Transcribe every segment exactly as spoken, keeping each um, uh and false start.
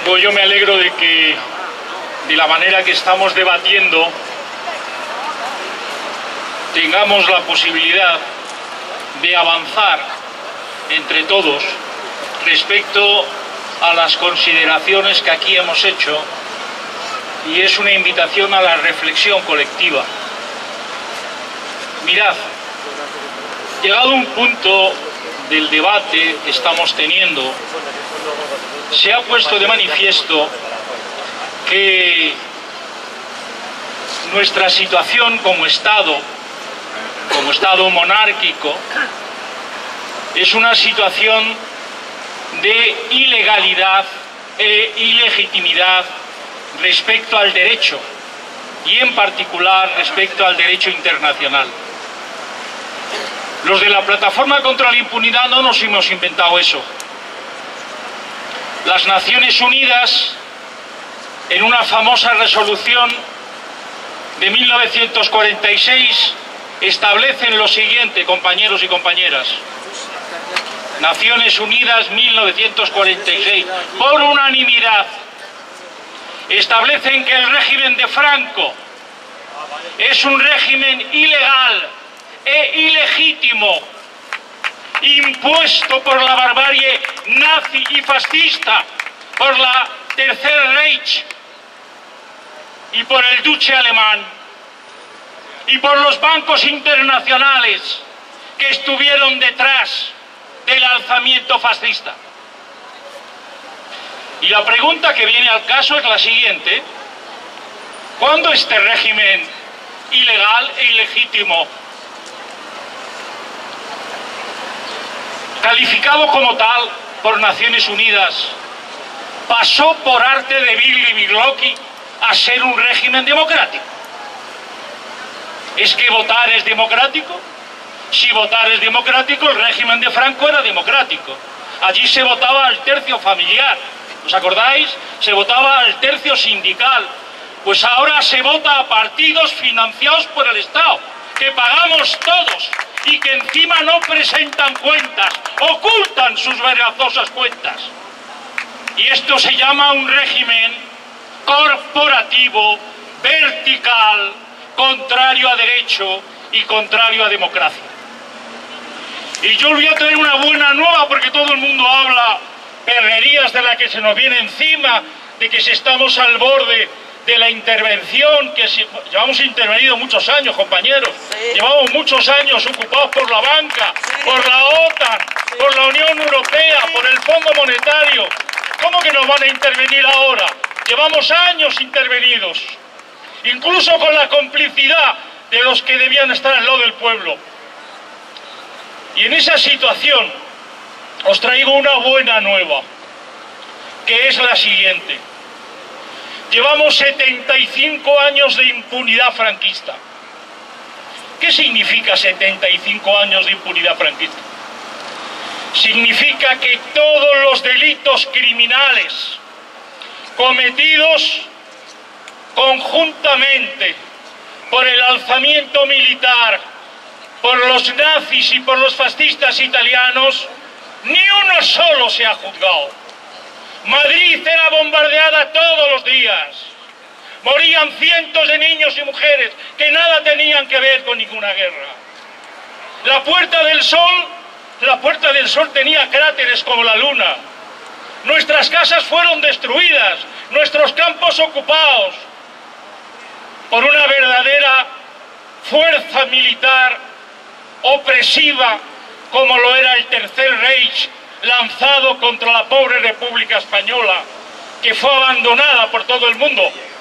Pues yo me alegro de que, de la manera que estamos debatiendo, tengamos la posibilidad de avanzar entre todos respecto a las consideraciones que aquí hemos hecho, y es una invitación a la reflexión colectiva. Mirad, llegado un punto del debate que estamos teniendo, se ha puesto de manifiesto que nuestra situación como Estado, como Estado monárquico, es una situación de ilegalidad e ilegitimidad respecto al derecho, y en particular respecto al derecho internacional. Los de la Plataforma contra la Impunidad no nos hemos inventado eso. Las Naciones Unidas, en una famosa resolución de mil novecientos cuarenta y seis, establecen lo siguiente, compañeros y compañeras. Naciones Unidas, mil novecientos cuarenta y seis, por unanimidad, establecen que el régimen de Franco es un régimen ilegal e ilegítimo, impuesto por la barbarie nazi y fascista, por la Tercer Reich y por el duce alemán y por los bancos internacionales que estuvieron detrás del alzamiento fascista. Y la pregunta que viene al caso es la siguiente: ¿cuándo este régimen ilegal e ilegítimo, calificado como tal por Naciones Unidas, pasó por arte de Billy Biglocchi a ser un régimen democrático? ¿Es que votar es democrático? Si votar es democrático, el régimen de Franco era democrático. Allí se votaba al tercio familiar, ¿os acordáis? Se votaba al tercio sindical. Pues ahora se vota a partidos financiados por el Estado, que pagamos todos y que encima no presentan cuentas, ocultan sus vergonzosas cuentas. Y esto se llama un régimen corporativo, vertical, contrario a derecho y contrario a democracia. Y yo os voy a traer una buena nueva, porque todo el mundo habla perrerías de la que se nos viene encima, de que si estamos al borde de la intervención, que si, llevamos intervenido muchos años, compañeros, sí. Llevamos muchos años ocupados por la banca, sí. Por la OTAN, sí. Por la Unión Europea, sí. Por el Fondo Monetario. ¿Cómo que nos van a intervenir ahora? Llevamos años intervenidos, incluso con la complicidad de los que debían estar al lado del pueblo. Y en esa situación os traigo una buena nueva, que es la siguiente. Llevamos setenta y cinco años de impunidad franquista. ¿Qué significa setenta y cinco años de impunidad franquista? Significa que todos los delitos criminales cometidos conjuntamente por el alzamiento militar, por los nazis y por los fascistas italianos, ni uno solo se ha juzgado. Madrid era bombardeada todos los días. Morían cientos de niños y mujeres que nada tenían que ver con ninguna guerra. La Puerta del Sol, la Puerta del Sol tenía cráteres como la luna. Nuestras casas fueron destruidas, nuestros campos ocupados por una verdadera fuerza militar opresiva como lo era el Tercer Reich, lanzado contra la pobre República Española, que fue abandonada por todo el mundo.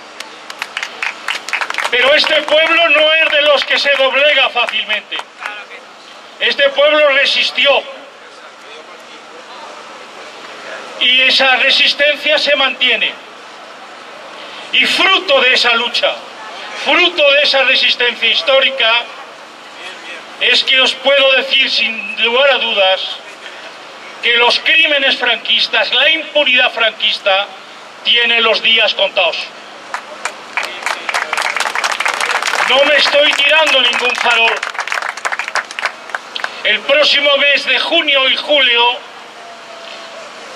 Pero este pueblo no es de los que se doblega fácilmente. Este pueblo resistió. Y esa resistencia se mantiene. Y fruto de esa lucha, fruto de esa resistencia histórica, es que os puedo decir sin lugar a dudas que los crímenes franquistas, la impunidad franquista, tiene los días contados. No me estoy tirando ningún farol. El próximo mes de junio y julio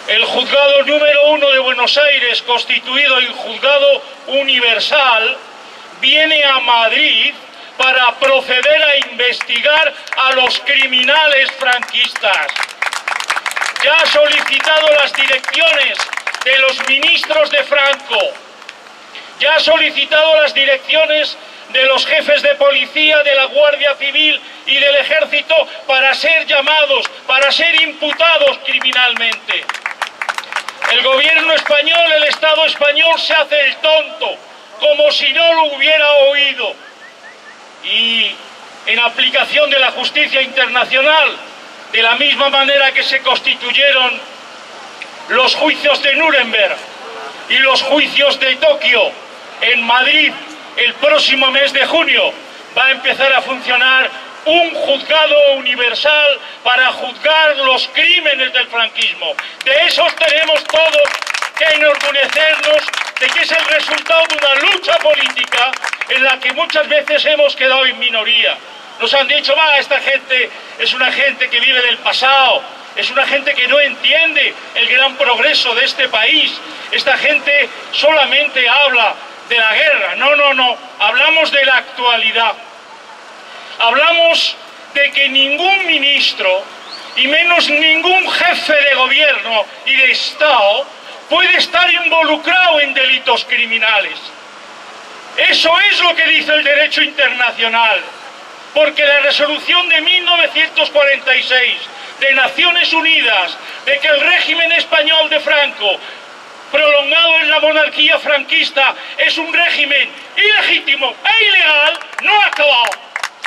El juzgado número uno de Buenos Aires, constituido en juzgado universal, viene a Madrid para proceder a investigar a los criminales franquistas. Ya ha solicitado las direcciones de los ministros de Franco, ya ha solicitado las direcciones de los jefes de policía, de la Guardia Civil y del Ejército para ser llamados, para ser imputados criminalmente. El gobierno español, el Estado español se hace el tonto, como si no lo hubiera oído. Y en aplicación de la justicia internacional, de la misma manera que se constituyeron los juicios de Nuremberg y los juicios de Tokio en Madrid el próximo mes de junio, va a empezar a funcionar un juzgado universal para juzgar los crímenes del franquismo. De esos tenemos todos que enorgullecernos, de que es el resultado de una lucha política en la que muchas veces hemos quedado en minoría. Nos han dicho, va, esta gente es una gente que vive del pasado, es una gente que no entiende el gran progreso de este país, esta gente solamente habla de la guerra. No, no, no, hablamos de la actualidad. Hablamos de que ningún ministro, y menos ningún jefe de gobierno y de Estado, puede estar involucrado en delitos criminales. Eso es lo que dice el derecho internacional, porque la resolución de mil novecientos cuarenta y seis de Naciones Unidas, de que el régimen español de Franco, prolongado en la monarquía franquista, es un régimen ilegítimo e ilegal, no ha acabado.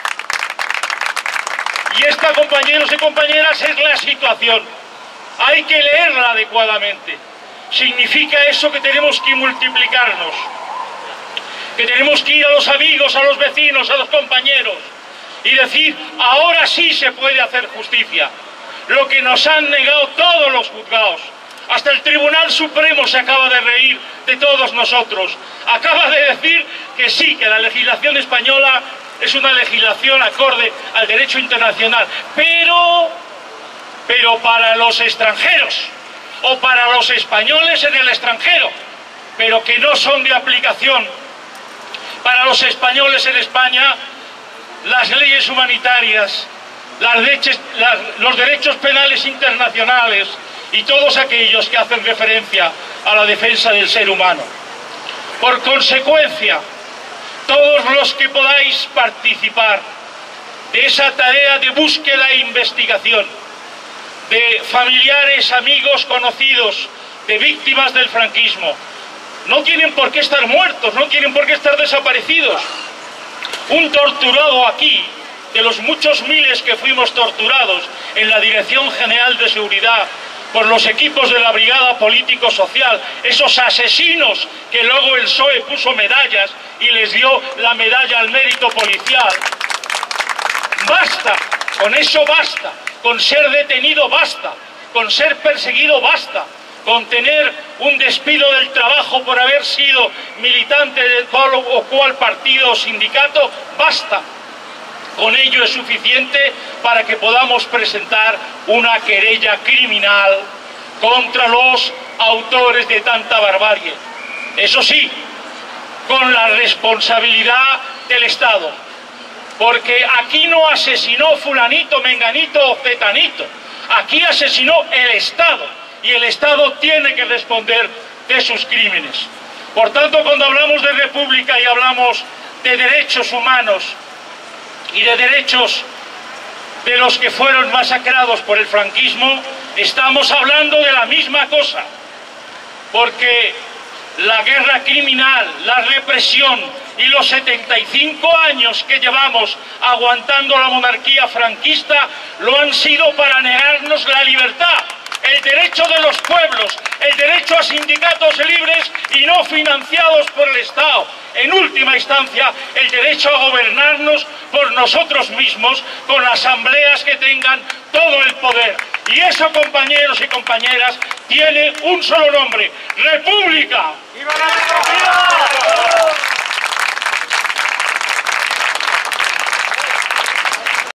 Y esta, compañeros y compañeras, es la situación. Hay que leerla adecuadamente. Significa eso que tenemos que multiplicarnos, que tenemos que ir a los amigos, a los vecinos, a los compañeros y decir, ahora sí se puede hacer justicia. Lo que nos han negado todos los juzgados. Hasta el Tribunal Supremo se acaba de reír de todos nosotros. Acaba de decir que sí, que la legislación española es una legislación acorde al derecho internacional, pero, pero para los extranjeros, o para los españoles en el extranjero, pero que no son de aplicación para los españoles en España, las leyes humanitarias, las leyes, las, los derechos penales internacionales y todos aquellos que hacen referencia a la defensa del ser humano. Por consecuencia, todos los que podáis participar de esa tarea de búsqueda e investigación, de familiares, amigos, conocidos, de víctimas del franquismo, no tienen por qué estar muertos, no tienen por qué estar desaparecidos. Un torturado aquí, de los muchos miles que fuimos torturados en la Dirección General de Seguridad, por los equipos de la Brigada Político-Social, esos asesinos que luego el P S O E puso medallas y les dio la medalla al mérito policial. Basta, con eso basta, con ser detenido basta, con ser perseguido basta, con tener un despido del trabajo por haber sido militante de tal o cual partido o sindicato, basta. Con ello es suficiente para que podamos presentar una querella criminal contra los autores de tanta barbarie. Eso sí, con la responsabilidad del Estado, porque aquí no asesinó fulanito, menganito o zetanito, aquí asesinó el Estado, y el Estado tiene que responder de sus crímenes. Por tanto, cuando hablamos de república y hablamos de derechos humanos, y de derechos de los que fueron masacrados por el franquismo, estamos hablando de la misma cosa, porque la guerra criminal, la represión y los setenta y cinco años que llevamos aguantando la monarquía franquista lo han sido para negarnos la libertad, el derecho de los pueblos, el derecho a sindicatos libres y no financiados por el Estado. En última instancia, el derecho a gobernarnos por nosotros mismos, con asambleas que tengan todo el poder. Y eso, compañeros y compañeras, tiene un solo nombre: República. ¡Viva la República!